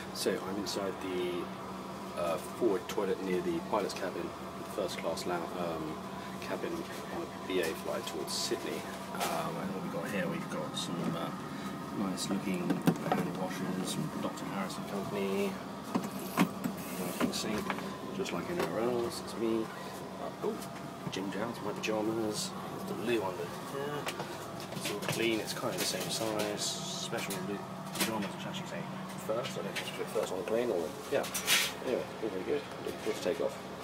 So I'm inside the forward toilet near the pilot's cabin, first class cabin on a BA flight towards Sydney. And what we've got here, we've got some nice looking hand washers from Dr. Harris and Company. You can see, just like anywhere else, it's me. Oh, gym jams, my pyjamas, the blue under here. It's all clean, it's kind of the same size. Special blue pyjamas, which actually say first. I don't know if it's first on the plane or yeah. Anyway, all very good. Looking forward to take off.